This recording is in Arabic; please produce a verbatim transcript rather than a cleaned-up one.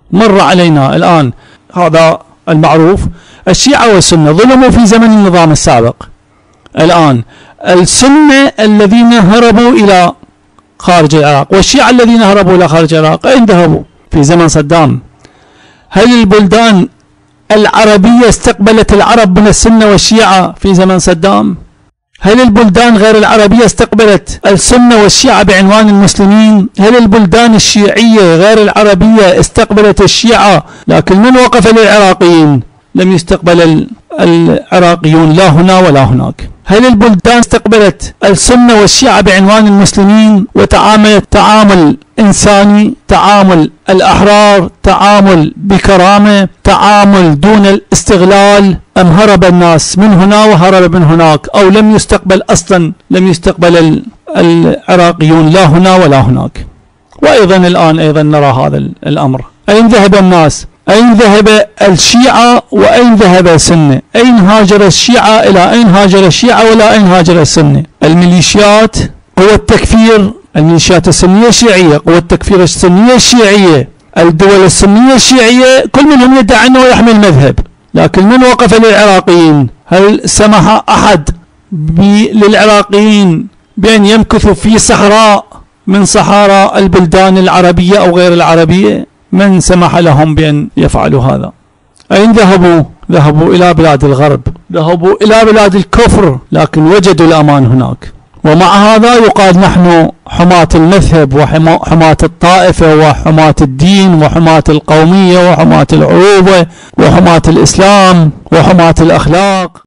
مر علينا الآن هذا المعروف. الشيعة والسنة ظلموا في زمن النظام السابق. الآن السنة الذين هربوا إلى خارج العراق والشيعة الذين هربوا إلى خارج العراق أين ذهبوا؟ في زمن صدام. هل البلدان العربية استقبلت العرب من السنة والشيعة في زمن صدام؟ هل البلدان غير العربية استقبلت السنة والشيعة بعنوان المسلمين؟ هل البلدان الشيعية غير العربية استقبلت الشيعة؟ لكن من وقف للعراقيين؟ لم يستقبل العراقيون لا هنا ولا هناك. هل البلدان استقبلت السنة والشيعة بعنوان المسلمين وتعاملت تعامل إنساني، تعامل الأحرار، تعامل بكرامة، تعامل دون الاستغلال؟ أم هرب الناس من هنا وهرب من هناك، أو لم يستقبل أصلا، لم يستقبل العراقيون لا هنا ولا هناك؟ وأيضا الآن أيضا نرى هذا الأمر. أين ذهب الناس؟ أين ذهب الشيعة وأين ذهب السنة؟ أين هاجر الشيعة إلى أين هاجر الشيعة ولا أين هاجر السنة؟ الميليشيات قوة التكفير، الميليشيات السنية الشيعية، قوة التكفير السنية الشيعية، الدول السنية الشيعية، كل منهم يدعي أنه يحمي المذهب. لكن من وقف للعراقيين؟ هل سمح أحد للعراقيين بأن يمكثوا في صحراء من صحارى البلدان العربية أو غير العربية؟ من سمح لهم بأن يفعلوا هذا؟ أين ذهبوا؟ ذهبوا إلى بلاد الغرب، ذهبوا إلى بلاد الكفر، لكن وجدوا الأمان هناك. ومع هذا يقال نحن حماة المذهب وحماة الطائفة وحماة الدين وحماة القومية وحماة العروبة وحماة الإسلام وحماة الأخلاق.